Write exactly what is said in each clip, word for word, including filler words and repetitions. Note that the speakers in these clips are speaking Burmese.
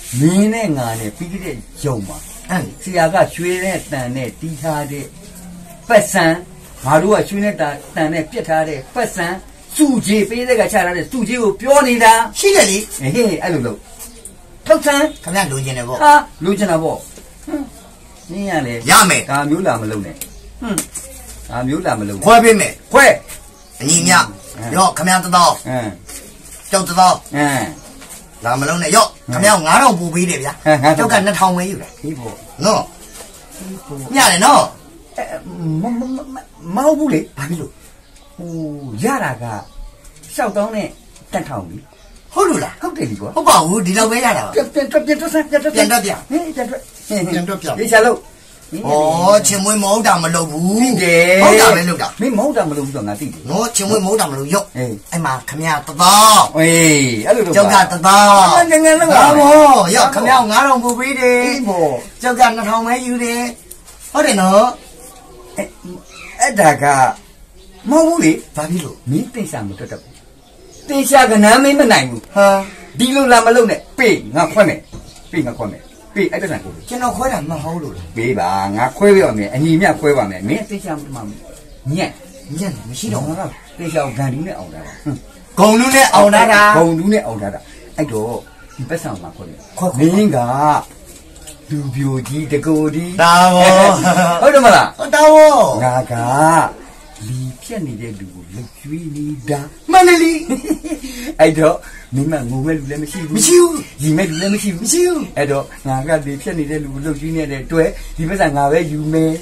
မင်းနဲ့ငါနဲ့ပြီးတဲ့ရုံမှာဆရာကရွှေနဲ့တန်နဲ့တီးထားတဲ့ပတ်စံငါတို့ကရွှေနဲ့တန်တန်နဲ့ပြစ်ထားတဲ့ပတ်စံစုကြီးပေးတဲ့ကချထားတဲ့စုကြီးကိုပြောနေတာရှိတယ်လေဟေးအဲ့လိုလို့ထုတ်ဆန်းခင်ဗျလိုချင်တယ်ပေါ့ဟာလိုချင်တာပေါ့နင်းရလေရမယ်ဒါမျိုးလာမလုံးနဲ့ဟွန်းဒါမျိုးလာမလုံးခွဲပေးမယ်ခွဲအညီမြရော့ခင်ဗျတသောအင်းကျောက်တသောအင်းလာမလုံးနဲ့ရော့ခင်ဗျငါးထောင်ပူပေးတယ်ဗျာကျောက်ကနှစ်ထောင်ပဲယူတယ်ဟေးပေါ့နော်ညတယ်နော်မမမဟုတ်ဘူးလေဘာဖြစ်လို့ဟိုရတာကရှောက်တောင်းနဲ့တက်ထောင်ပြီဟုတ်လို့လားဟုတ်တယ်လीကွာဟုတ်ပါဘူးဒီလောက်ပဲရတာပါပြန်ပြန်ပြန်တော့ဆက်ပြန်တော့ပြန်တော့ပြန်ဟင်းပြန်တော့ပြန်တော့ပြန်ဒီချာလို့ဩချင်းမွေးမဟုတ်တာမလုပ်ဘူးသိတယ်ဟုတ်တာပဲလုပ်တာမင်းမဟုတ်တာမလုပ်ဘူးတော့ငါသိတယ်နော်ချင်းမွေးမဟုတ်တာမလုပ်ရော့အဲ့မှာခမရတသောအေးအဲ့လိုတော့ကျောက်ကတသောငငယ်လုံးပါဘောရော့ခမရငါးထောင်ပူပေးတယ်အေးဘောကျောက်ကနှစ်ထောင်ပဲယူတယ်ဟုတ်တယ်နော်အဲ့ဒါကမဟုတ်ဘူးလေဘာဖြစ်လို့မင်းတိတ်ဆာမတွတ်တတ်ဘူးတိတ်ဆာကနမ်းမင်းမနိုင်ဘူးဟာဒီလိုလာမလုပ်နဲ့ပေးငါခွဲမယ်ပေးငါခွဲမယ်ပေးအဲ့ဒါကိုကျွန်တော်ခွဲတာမဟုတ်လို့ပေးပါငါခွဲပြပါမယ်အညီမြခွဲပါမယ်မင်းတိတ်ဆာမမှညက်ညက်မရှိတော့ဘူးတိတ်ဆာဂန်တူးနဲ့အောင်တာဂုံလူးနဲ့အောင်တာဂုံတူးနဲ့အောင်တာအဲ့တော့ဒီပတ်ဆောင်မှာခွဲမယ်မင်းကလူပြိုကြီးတကိုဒီဒါဘောဟုတ်တယ်မလားဟုတ်တာဘောငါကလီဖြက်နေတဲ့လူကိုလက်ကျွေးနေတာမှန်တယ်လီအဲ့တော့မင်းမငိုမဲ့လူလည်းမရှိဘူးမရှိဘူးရီမဲ့လူလည်းမရှိဘူးမရှိဘူးအဲ့တော့ငါကလီဖြက်နေတဲ့လူကိုလက်ကျွေးနေတဲ့အတွက်ဒီပတ်စံငါပဲယူမယ်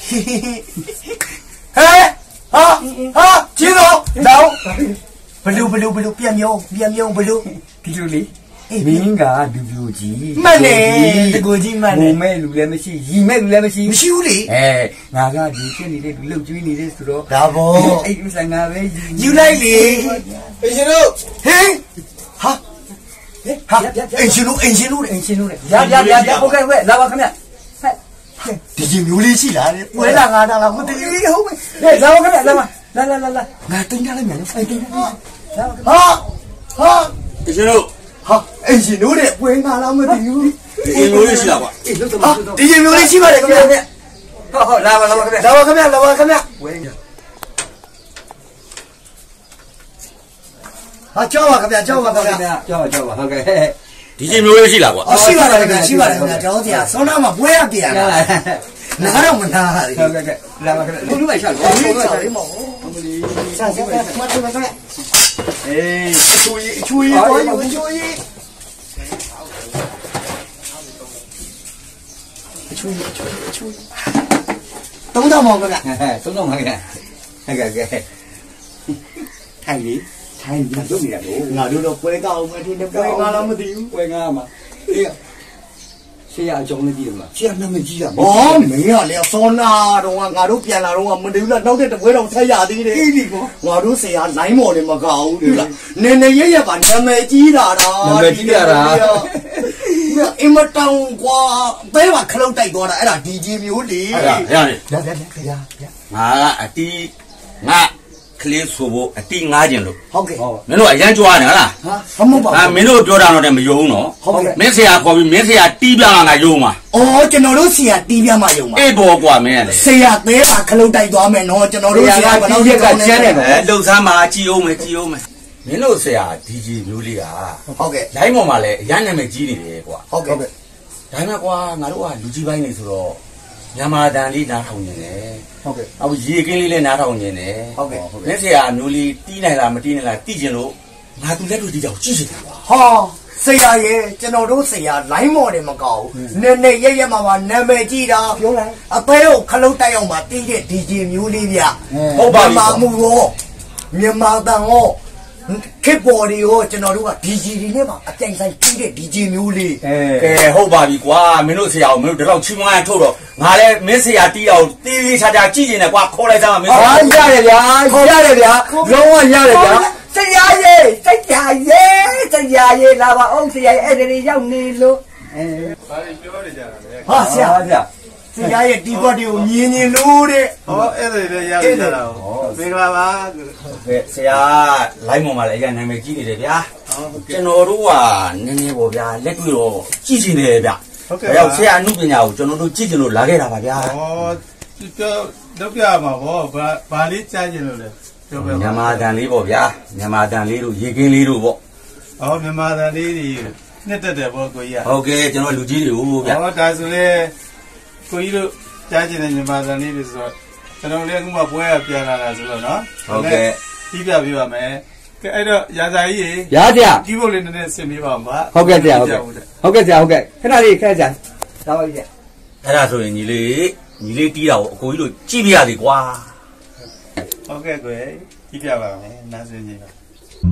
ဟဲ့ဟာဟာကျင်းတော့တော့ဘလူဘလူဘလူပြန်မျိုးပြန်မျိုးဘလူဒီလိုလေမင်းကလူပြိုကြီးမှန်တယ်တကူကြီးမှန်တယ်ငိုမဲ့လူလည်းမရှိရီမဲ့လူလည်းမရှိမရှိဘူးလေအဲငါကဒီဖြစ်နေတဲ့လူလှုပ်ကျွေးနေတဲ့ဆိုတော့ဒါဘောအဲ့ဒီဆိုင်ငါပဲယူလိုက်လေအင်ရှင်တို့ဟင်းဟာဟာအင်ရှင်တို့အင်ရှင်တို့အင်ရှင်တို့ရရရရဟုတ်ကဲ့ဟုတ်ကဲ့လာပါခင်ဗျဟဲ့ဒီကြီးမျိုးလေးရှိလားပွဲလာငါတာလားမသိဘူးဟုတ်ပြီဟဲ့လာပါခင်ဗျလာပါလာလာလာလာငါတင်ကြလိုက်မယ်နော်အဲ့တင်ဟာဟာဟာအင်ရှင်တို့ဟာအင်ရှင်တို့တဲ့ပွဲငါလားမသိဘူးဒီမျိုးလေးရှိလားကွာအေးလို့တော့ဒီကြီးမျိုးလေးရှိပါတယ်ခင်ဗျာဟုတ်ဟုတ်လာပါလာပါခင်ဗျလာပါခင်ဗျာလာပါခင်ဗျာဝဲဟာကြောက်ပါခင်ဗျာကြောက်ပါခင်ဗျာကြောက်ကြောက်ပါဟုတ်ကဲ့ဒီကြီးမျိုးလေးရှိလားကွာရှိပါတယ်ခင်ဗျာရှိပါတယ်ခင်ဗျာကျောင်းစရာစောနာမှာပွဲရပြန်လာနားတော့မနာဟာဟုတ်ကဲ့လာပါခင်ဗျာလူလူပဲရှောက်လို့လူလူပဲရှောက်လို့မဟုတ်ဘူးဆက်ဆက်ဆက်မှတ်တယ်ခင်ဗျာအေးအချူကြီးအချူကြီးပေါ်ယူအချူကြီးအချူကြီးအချူကြီးအချူကြီးသုံးတော့မောင်ခင်ဗျာသုံးတော့မောင်ခင်ဗျာဟုတ်ကဲ့ကဲထိုင်လေထိုင်ပြီးလုပ်နေတာလို့ငါတို့တော့ပွဲကောက်မယ်ဒီနေ့ပွဲငါလားမသိဘူးပွဲငါမှာအေးဆရာအကြောင်းလေးကြည့်ရမလားဆရာနာမည်ကြီးတာဩမင်းကလေစောနာတော့ငါတို့ပြန်လာတော့မတူဘူးလားနောက်တဲ့တပွဲတော့ဆက်ရသေးတယ်အေးဒီကောငါတို့ဆရာလိုင်းမော်နေမကောက်ဘူးဒီလားနည်းနည်းရရပါနာမည်ကြီးတာတော့နာမည်ကြီးတာအင်မတောင်ကွာဘဲပါခလုတ်တိုက်သွားတာအဲ့ဒါဒီကြီးမျိုးလေအဲ့ဒါရရရရရရငါအတီးငါကလေးဆိုဖို့အတီးငားကျင်လို့ဟုတ်ကဲ့မင်းတို့အရန်ကြွားနေဟလားဟာမဟုတ်ပါဘူးအာမင်းတို့ပြောတာတော့တည်းမယုံနော်ဟုတ်ကဲ့မင်းဆရာခေါ်ပြီးမင်းဆရာတီးပြလာငါယုံပါအော်ကျွန်တော်တို့ဆရာတီးပြမှယုံပါအေးပေါ်ကွာမင်းလေဆရာသေးပါခလုတ်တိုက်သွားမယ်နော်ကျွန်တော်တို့ဆရာဘယ်တော့ရက်ကကျန်းတယ်နော်အဲလှုပ်ဆမ်းမှာကြည်အောင်မယ်ကြည်အောင်မယ်မင်းတို့ဆရာဒီကြီးမျိုးလေးကဟုတ်ကဲ့လိုင်းပေါ်မှာလည်းအရန်နာမည်ကြီးနေတယ်ကွာဟုတ်ကဲ့ဒါပေမဲ့ကွာငါတို့ကလူကြီးပိုင်းနေဆိုတော့မြန်မာတန်လေးနားထောင်နေတယ်ဟုတ်ကဲ့အခုရေကင်းလေးလည်းနားထောင်နေတယ်ဟုတ်ကဲ့မင်းဆရာမျိုးလေးတီးနိုင်လားမတီးနိုင်လားတီးကျင်လို့ငါသူလက်တို့တီးကြောင်ကြည့်နေတာကွာဟာဆရာရဲ့ကျွန်တော်တို့ဆရာလိုင်းမော်တယ်မကောက်ဘူးနည်းနည်းရရမှာပါနာမည်ကြီးတာပြောလိုက်အသေးကိုခလုတ်တိုက်အောင်ပါတီးတဲ့ဒီဂျီမျိုးလေးဗျဟုတ်ပါပြီမြန်မာမှုရောမြန်မာတန်ရောခေပေါ်ဒီကိုကျွန်တော်တို့က ဒီ ဂျီ ဒီနဲ့ပါအပြိုင်ဆိုင်ပြီးတဲ့ ဒီ ဂျီ မျိုးလေးကဲဟုတ်ပါပြီကွာမင်းတို့ဆရာကိုမင်းတို့တော့ချီးမွမ်းထုတ်တော့ငါလည်းမင်းဆရာတီးအောင်တီးလေးချာချာကြည့်နေတယ်ကွာခေါ်လိုက်စမ်းမင်းဟာရတယ်ဗျာရတယ်ဗျာလုံးဝရတယ်ဗျာဆရာရဲ့ဆရာရဲ့ဆရာရဲ့လာပါအောင်ဆရာရဲ့အဲ့ဒီရောက်နေလို့အဲဘာပြောနေကြတာလဲဟာဆရာဗျာဆဆရာရဲ့ဒီကွက်တွေကိုမြင်မြင်လို့တဲ့ဟောအဲ့ဒါလည်းရပြီလားဟောမင်္ဂလာပါကဲဆရာလိုင်းပေါ်မှာလည်းအရင်နာမည်ကြီးနေတယ်ဗျာကျွန်တော်တို့ကနည်းနည်းပေါ့ဗျာလက်တွေ့တော့ကြည့်နေတယ်ဗျာဟုတ်ကဲ့ရောက်ဆရာအမှုပညာကိုကျွန်တော်တို့ကြည့်ကြလို့လာခဲ့တာပါဗျာဟောပြောတော့ပြမှာဗောဘာဘာလေးကြားကျင်လို့လဲပြောပြပါမြန်မာတန်လေးပေါ့ဗျာမြန်မာတန်လေးတို့ရေကင်းလေးတို့ပေါ့ဟောမြန်မာတန်လေးတွေနှစ်တက်တယ်ဗောကိုကြီးဟုတ်ကဲ့ကျွန်တော်လူကြီးတွေဟုတ်ဗျာဟောဒါဆိုလေကိုကြီးတို့ကြားကျင်တဲ့မြန်မာတန်လေးတွေဆိုတော့ကျွန်တော်လည်းအခုမှပွဲရပြန်လာတာဆိုတော့နော်ဟုတ်ကဲ့ပြီးပြပြပါမယ်ကဲအဲ့တော့ရာဇာကြီးရေရာဆရာဒီဘုတ်လေးနည်းနည်းဆင်ပေးပါဦးဗျာဟုတ်ကဲ့ဆရာဟုတ်ကဲ့ဟုတ်ကဲ့ဆရာဟုတ်ကဲ့ခဏလေးခက်ကြသာပါကြီးအဲ့ဒါဆိုရင်ညီလေးညီလေးတီးတာကိုအကိုကြီးတို့ကြည့်ပြရစီကွာဟုတ်ကဲ့ကွယ်ကြည့်ပြပါမယ်နားစင်ကြီးပါ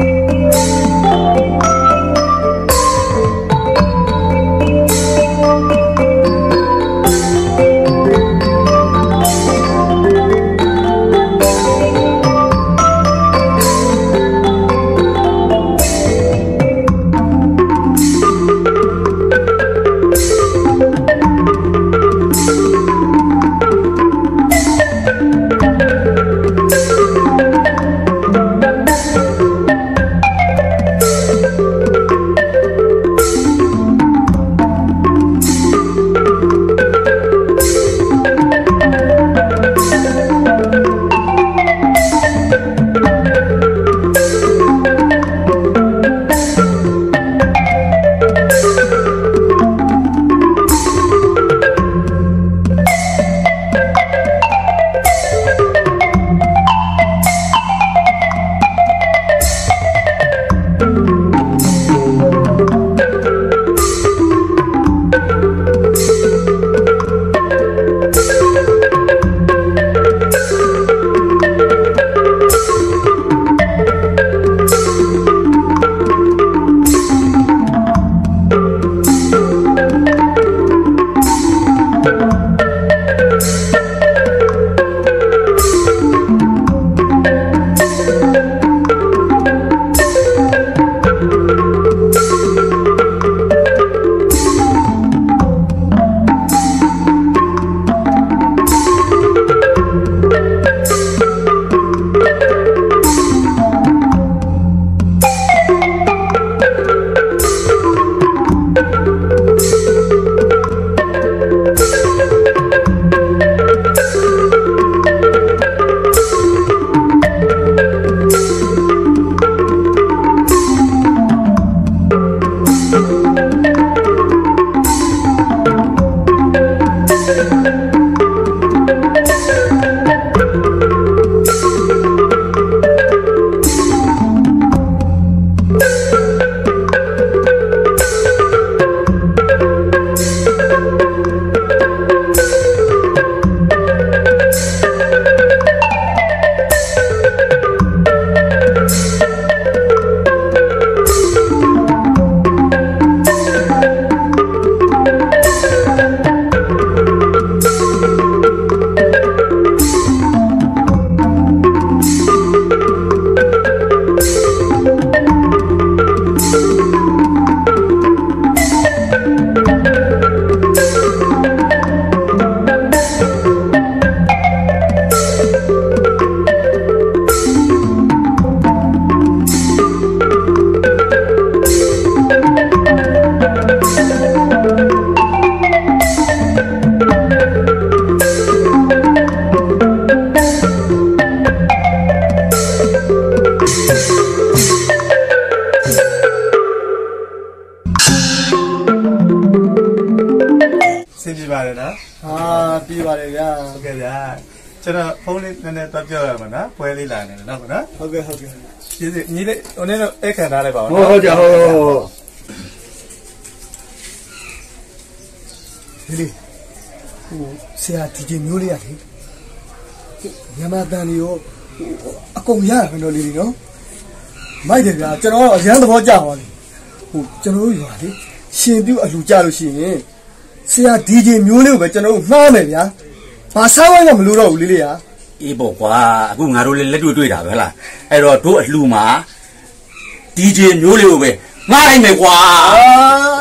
ကျွန်တော်ဖုန်းလေးနည်းနည်းတော့ပြောရမှာနော်ပွဲလေးလာနေတယ်နော်နော်ဟုတ်ကဲ့ဟုတ်ကဲ့ကျေးဇူးညီလေးဟိုနေ့တော့အခမ်းထားလိုက်ပါဦးဟုတ်ဟုတ်ကြဟုတ်ဟုတ်ဒီလေးဟိုဆရာဒီဂျေမျိုးလေးရတယ်မြန်မာတန်လေးရောအကုန်ရတာတော့လေးလေးနော်မိုက်တယ်ဗျာကျွန်တော်တော့အရန်သဘောကျပါလေဟိုကျွန်တော်တို့ရွာလေရှင်ပြုအလှကြလို့ရှိရင်ဆရာဒီဂျေမျိုးလေးကိုပဲကျွန်တော်တို့မှားမယ်ဗျာဘာစားဝိုင်းကမလို့တော့ဘူးလေးလေးဟာအေးပေါ့ကွာအခုငါတို့လည်းလက်တွေ့တွေ့တာပဲလားအဲ့တော့တို့အလှမှာဒီဂျေမျိုးလေးကိုပဲငှားလိုက်မယ်ကွာအာ